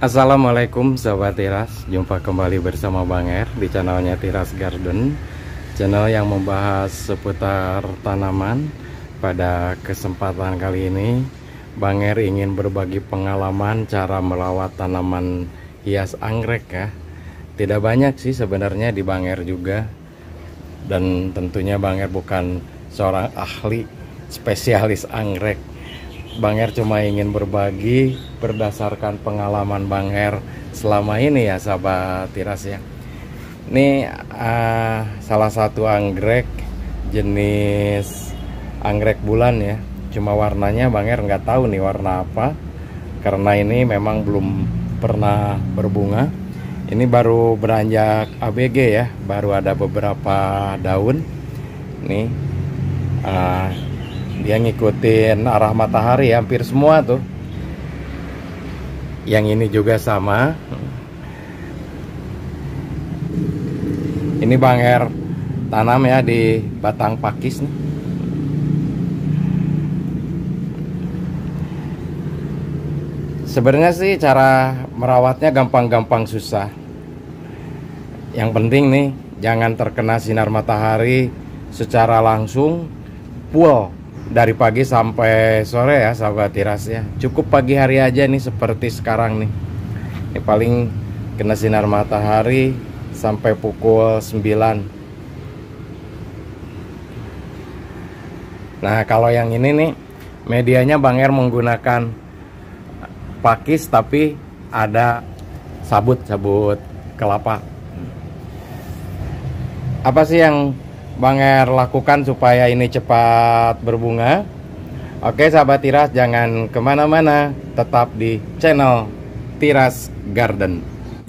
Assalamualaikum Sobat Tiras, jumpa kembali bersama Bang Er di channelnya Tiras Garden, channel yang membahas seputar tanaman. Pada kesempatan kali ini Bang Er ingin berbagi pengalaman cara merawat tanaman hias anggrek ya. Tidak banyak sih sebenarnya di Bang Er juga, dan tentunya Bang Er bukan seorang ahli spesialis anggrek. Bang Er cuma ingin berbagi berdasarkan pengalaman Bang Er selama ini ya sahabat Tiras ya. Ini salah satu anggrek jenis anggrek bulan ya. Cuma warnanya Bang Er nggak tahu nih warna apa, karena ini memang belum pernah berbunga. Ini baru beranjak ABG ya, baru ada beberapa daun. Nih dia ngikutin arah matahari hampir semua tuh. Yang ini juga sama. Ini Bang Er tanam ya di batang pakis nih. Sebenarnya sih cara merawatnya gampang-gampang susah. Yang penting nih jangan terkena sinar matahari secara langsung full dari pagi sampai sore ya sahabat Tiras ya. Cukup pagi hari aja nih seperti sekarang nih. Ini paling kena sinar matahari sampai pukul 9. Nah kalau yang ini nih medianya Bang Er menggunakan pakis tapi ada sabut kelapa. Apa sih yang Bang Er lakukan supaya ini cepat berbunga? Oke sahabat Tiras, jangan kemana-mana, tetap di channel Tiras Garden.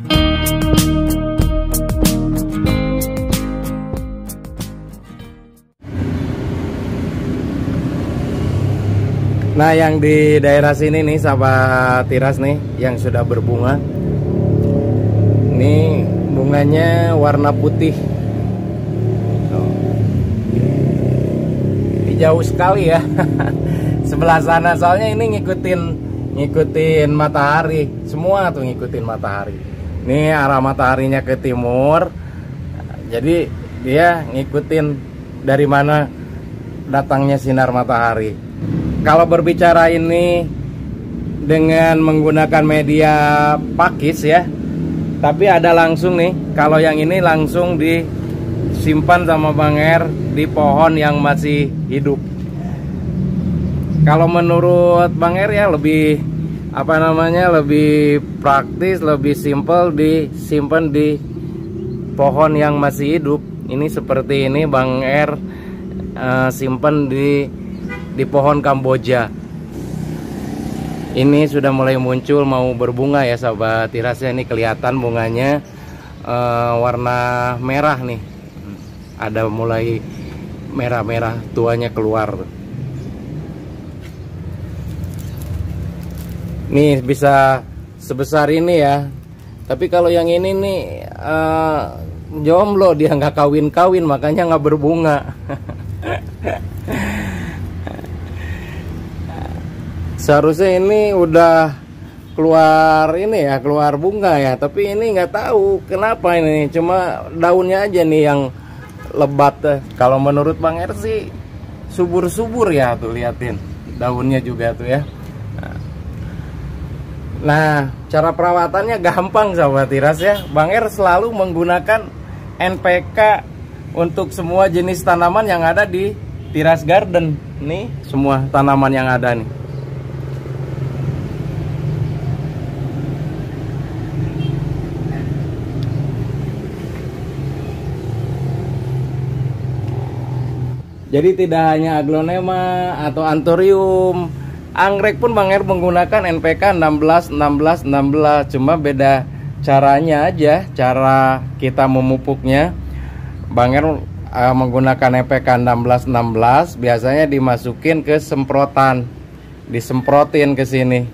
Nah yang di daerah sini nih sahabat Tiras nih yang sudah berbunga, ini bunganya warna putih. Jauh sekali ya sebelah sana, soalnya ini ngikutin matahari semua tuh, ngikutin matahari. Ini arah mataharinya ke timur, jadi dia ngikutin dari mana datangnya sinar matahari. Kalau berbicara ini dengan menggunakan media pakis ya, tapi ada langsung nih. Kalau yang ini langsung disimpan sama Bang Er di pohon yang masih hidup. Kalau menurut Bang Er ya lebih lebih praktis, lebih simpel disimpan di pohon yang masih hidup. Ini seperti ini Bang Er simpan di pohon Kamboja. Ini sudah mulai muncul mau berbunga ya sahabat Tirasnya. Ini kelihatan bunganya warna merah nih, ada mulai merah-merah tuanya keluar. Nih bisa sebesar ini ya. Tapi kalau yang ini nih jomblo, dia nggak kawin-kawin, makanya nggak berbunga. Seharusnya ini udah keluar ini ya, keluar bunga ya. Tapi ini nggak tahu kenapa ini, cuma daunnya aja nih yang lebat. Kalau menurut Bang Er sih subur-subur ya, tuh liatin daunnya juga tuh ya. Nah cara perawatannya gampang sahabat Tiras ya. Bang Er selalu menggunakan NPK untuk semua jenis tanaman yang ada di Tiras Garden. Nih semua tanaman yang ada nih. Jadi tidak hanya aglonema atau anthurium, anggrek pun Bang Er menggunakan NPK 16-16-16. Cuma beda caranya aja, cara kita memupuknya. Bang Er menggunakan NPK 16-16, biasanya dimasukin ke semprotan, disemprotin ke sini.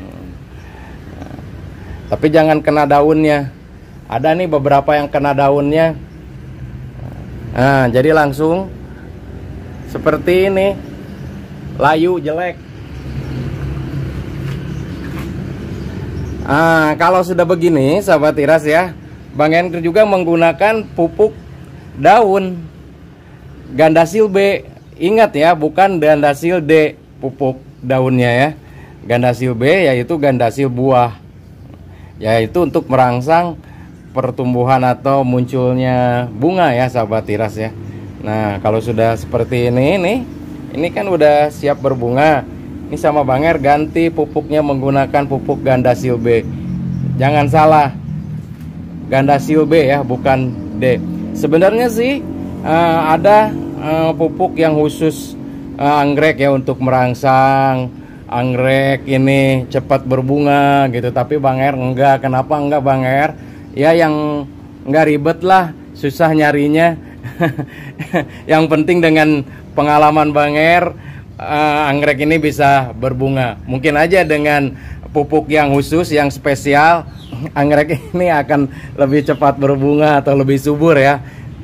Tapi jangan kena daunnya. Ada nih beberapa yang kena daunnya. Nah, jadi langsung seperti ini, layu jelek. Kalau sudah begini sahabat tiras ya, Bang Hendri juga menggunakan pupuk daun Gandasil B. Ingat ya, bukan Gandasil D pupuk daunnya ya. Gandasil B yaitu Gandasil buah, yaitu untuk merangsang pertumbuhan atau munculnya bunga ya sahabat tiras ya. Nah kalau sudah seperti ini kan udah siap berbunga. Ini sama Bang Er ganti pupuknya menggunakan pupuk Gandasil B. Jangan salah, Gandasil B ya, bukan D. Sebenarnya sih ada pupuk yang khusus anggrek ya, untuk merangsang anggrek ini cepat berbunga gitu. Tapi Bang Er enggak. Kenapa enggak Bang Er? Ya yang enggak ribet lah, susah nyarinya. Yang penting dengan pengalaman Bang Er, anggrek ini bisa berbunga. Mungkin aja dengan pupuk yang khusus, yang spesial, anggrek ini akan lebih cepat berbunga atau lebih subur ya.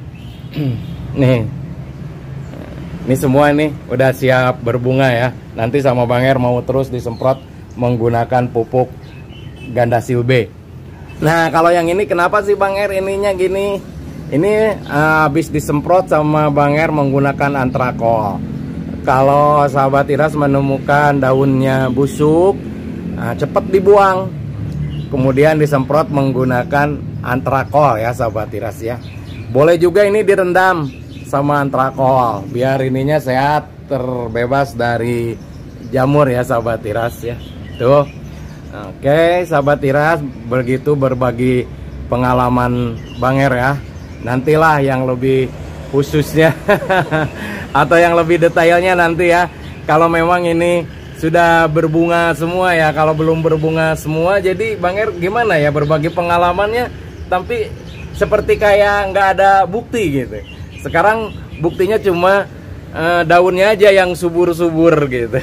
Nih, ini semua nih udah siap berbunga ya. Nanti sama Bang Er mau terus disemprot menggunakan pupuk Gandasil B. Nah kalau yang ini kenapa sih Bang Er ininya gini? Ini habis disemprot sama Bang Er menggunakan antrakol. Kalau sahabat tiras menemukan daunnya busuk, cepat dibuang. Kemudian disemprot menggunakan antrakol ya sahabat tiras ya. Boleh juga ini direndam sama antrakol biar ininya sehat, terbebas dari jamur ya sahabat tiras ya. Tuh. Oke sahabat tiras, begitu berbagi pengalaman Bang Er ya. Nantilah yang lebih khususnya atau yang lebih detailnya nanti ya, kalau memang ini sudah berbunga semua ya. Kalau belum berbunga semua, jadi Bang Er gimana ya berbagi pengalamannya, tapi seperti kayak nggak ada bukti gitu. Sekarang buktinya cuma daunnya aja yang subur-subur gitu.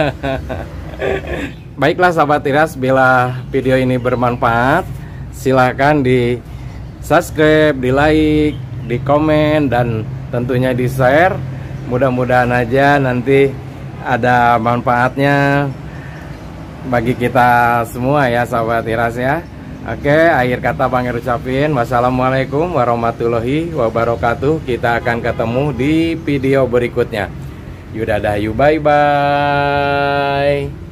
Baiklah sahabat tiras, bila video ini bermanfaat, silahkan di subscribe, di like, di komen, dan tentunya di share. Mudah-mudahan aja nanti ada manfaatnya bagi kita semua ya sahabat tiras ya. Oke, akhir kata Bang Er ucapin wassalamualaikum warahmatullahi wabarakatuh. Kita akan ketemu di video berikutnya. Yudadah, bye bye.